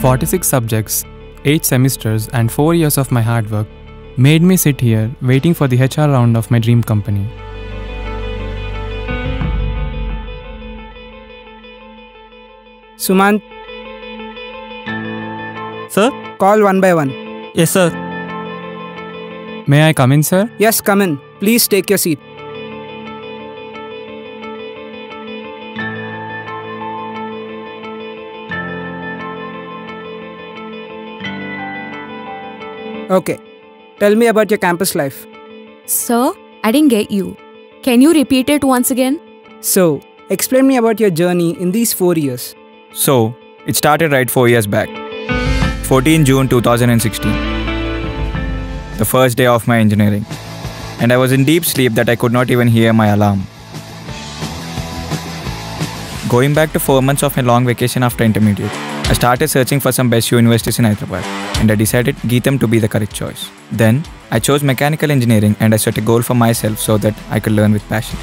46 subjects, 8 semesters and 4 years of my hard work made me sit here waiting for the HR round of my dream company. Sumant. Sir? Call one by one. Yes, sir. May I come in, sir? Yes, come in. Please take your seat. Okay. Tell me about your campus life. Sir, I didn't get you. Can you repeat it once again? So, explain me about your journey in these 4 years. So, it started right 4 years back. 14 June 2016. The first day of my engineering. And I was in deep sleep that I could not even hear my alarm. Going back to 4 months of my long vacation after intermediate, I started searching for some best universities in Hyderabad, and I decided GITAM to be the correct choice. Then, I chose mechanical engineering and I set a goal for myself so that I could learn with passion.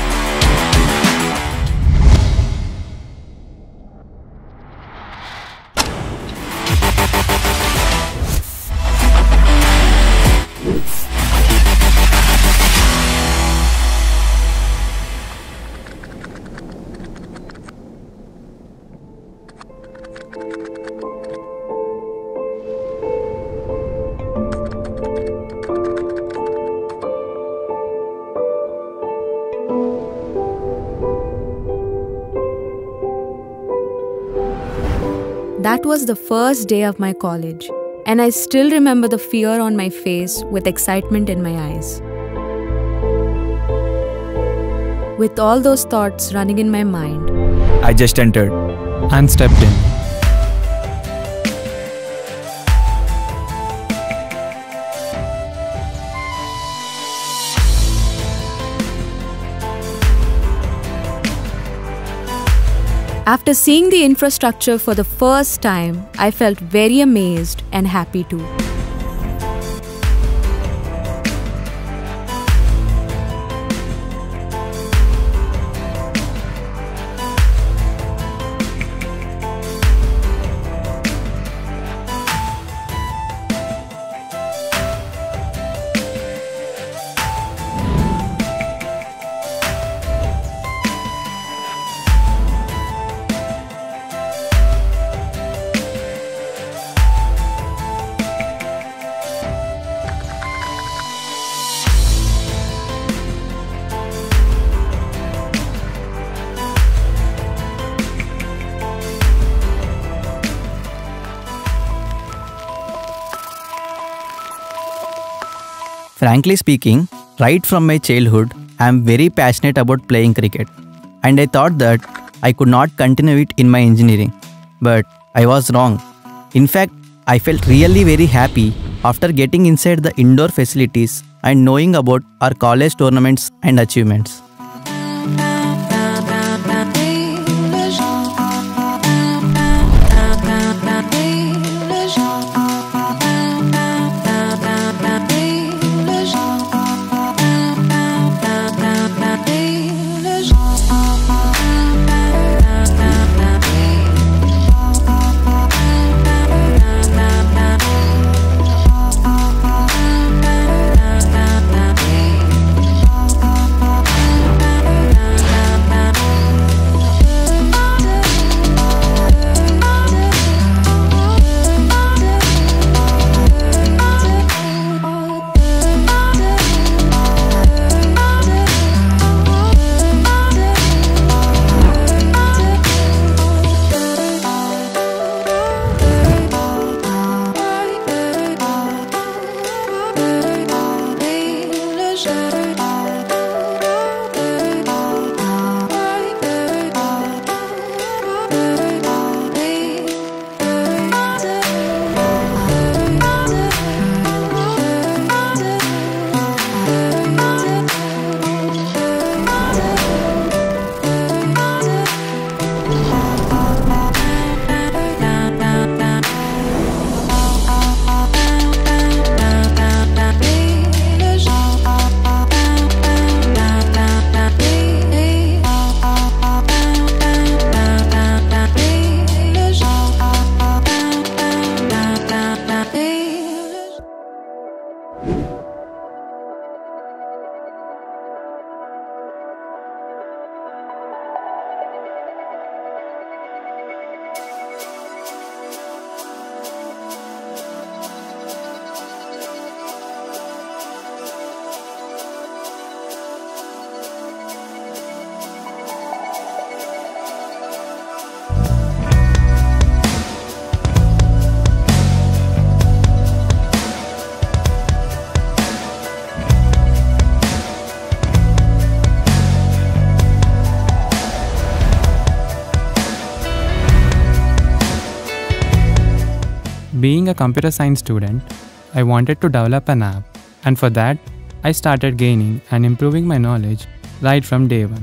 That was the first day of my college, and I still remember the fear on my face with excitement in my eyes. With all those thoughts running in my mind, I just entered and stepped in. After seeing the infrastructure for the first time, I felt very amazed and happy too. Frankly speaking, right from my childhood, I am very passionate about playing cricket. And I thought that I could not continue it in my engineering. But I was wrong. In fact, I felt really very happy after getting inside the indoor facilities and knowing about our college tournaments and achievements. Being a computer science student, I wanted to develop an app, and for that, I started gaining and improving my knowledge right from day one.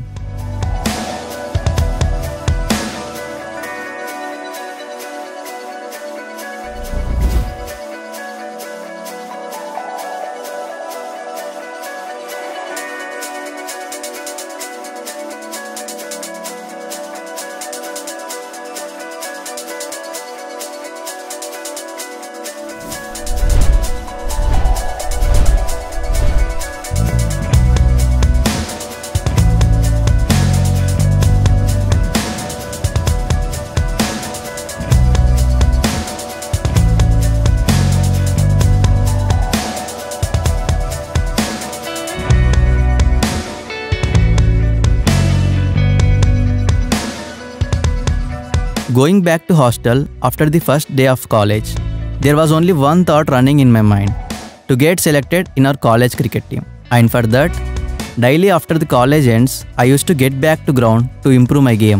Going back to hostel after the first day of college, there was only one thought running in my mind: to get selected in our college cricket team. And for that, daily after the college ends, I used to get back to ground to improve my game.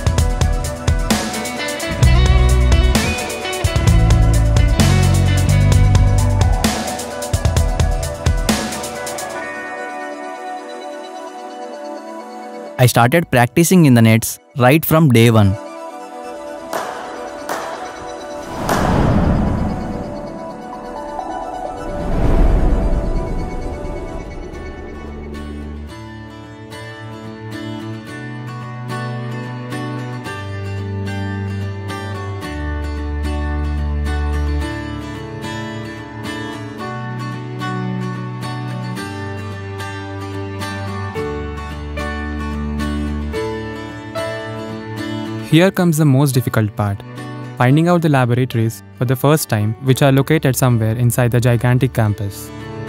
I started practicing in the nets right from day one. Here comes the most difficult part, finding out the laboratories for the first time, which are located somewhere inside the gigantic campus.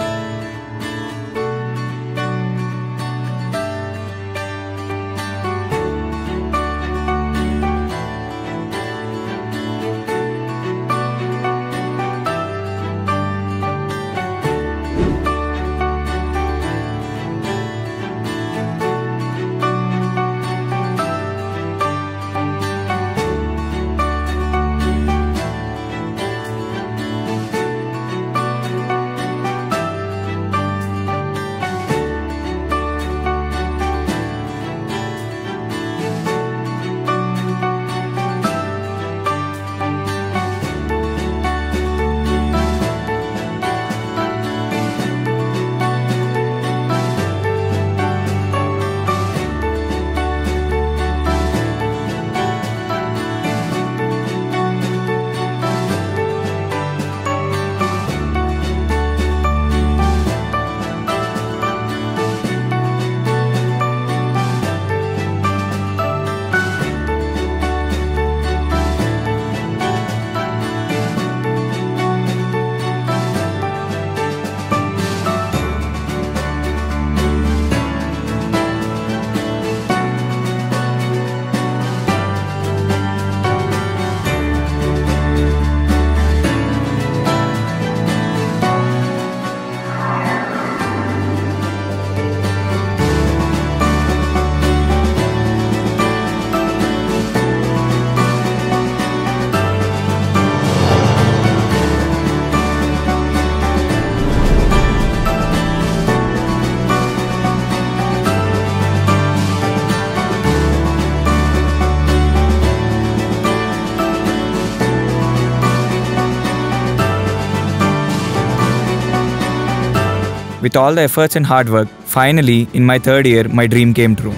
With all the efforts and hard work, finally, in my third year, my dream came true.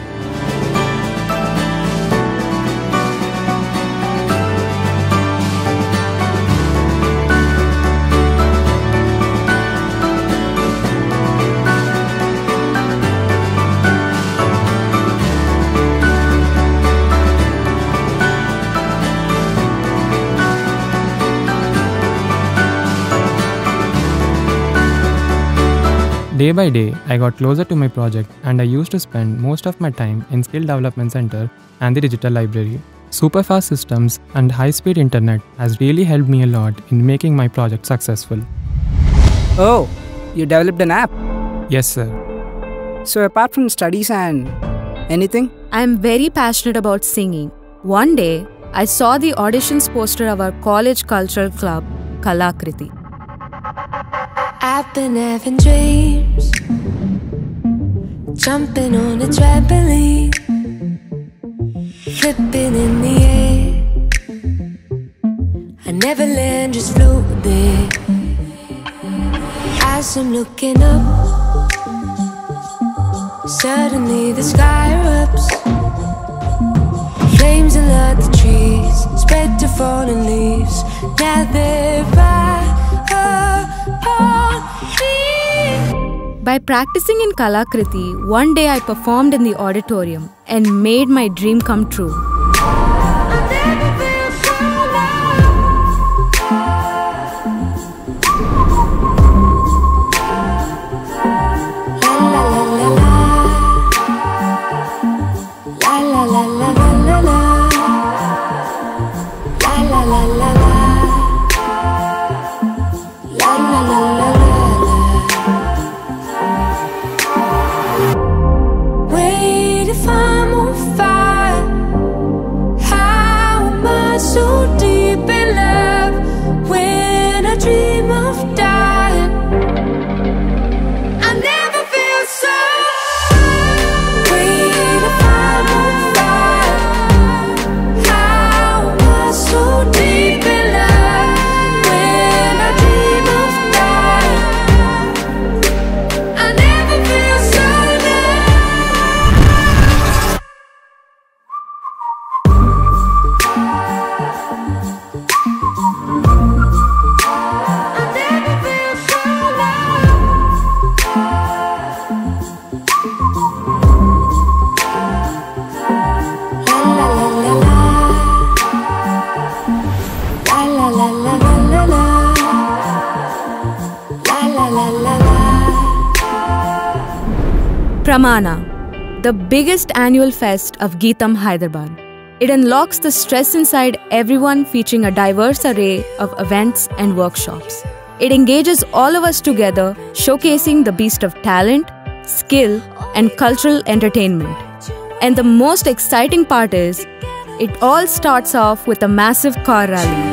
Day by day, I got closer to my project and I used to spend most of my time in Skill Development Center and the digital library. Super fast systems and high-speed internet has really helped me a lot in making my project successful. Oh, you developed an app? Yes, sir. So apart from studies and anything? I am very passionate about singing. One day, I saw the auditions poster of our college cultural club Kalakriti. I've been having dreams, jumping on a trampoline, flipping in the air. I never land, just float there. As I'm looking up, suddenly the sky erupts. Flames alert the trees, spread to fallen leaves. Now they're right upon me. By practicing in Kalakriti, one day I performed in the auditorium and made my dream come true. Wait, if I'm on fire, how am I so deep in love? When I dream of dying, I never feel so. Wait, if I'm on fire, how am I so deep in love? When I dream of dying, I never feel so low. I never feel so La la la la la la la la la la. Pramana, the biggest annual fest of GITAM Hyderabad. It unlocks the stress inside everyone, featuring a diverse array of events and workshops. It engages all of us together, showcasing the beast of talent, skill, and cultural entertainment. And the most exciting part is, it all starts off with a massive car rally.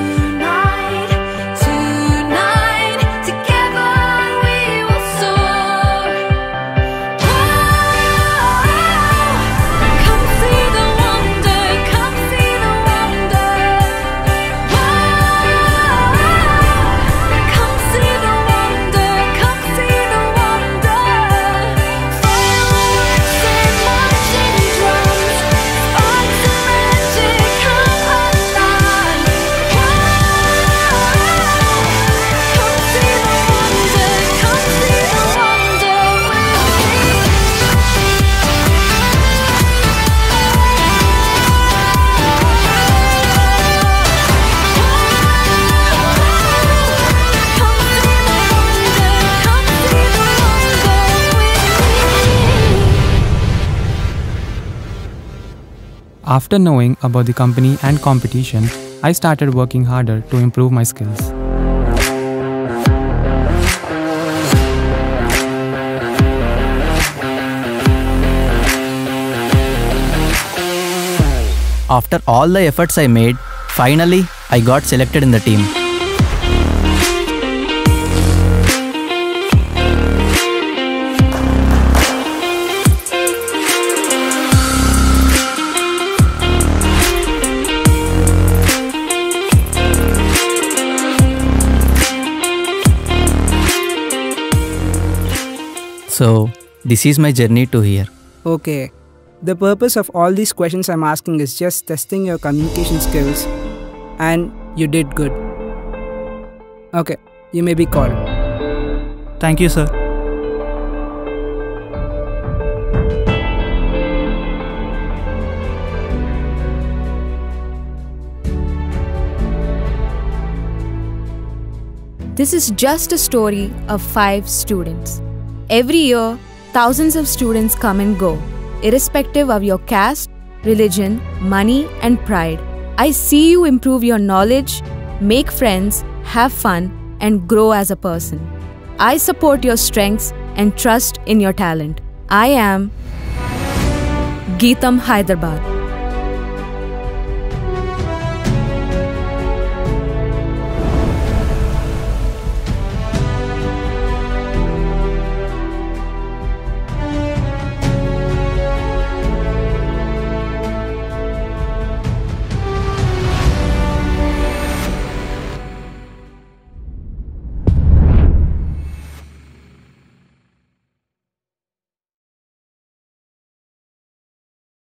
Tonight, together we will soar. Come see the wonder, come see the wonder. Come see the wonder, come see the wonder. Fireworks and marching drums, sparks of magic come alive. Come see the wonder, come see the wonder After knowing about the company and competition, I started working harder to improve my skills. After all the efforts I made, finally I got selected in the team. So, this is my journey to here. Okay. The purpose of all these questions I'm asking is just testing your communication skills, and you did good. Okay, you may be called. Thank you, sir. This is just a story of 5 students. Every year, thousands of students come and go, irrespective of your caste, religion, money, and pride. I see you improve your knowledge, make friends, have fun, and grow as a person. I support your strengths and trust in your talent. I am GITAM Hyderabad.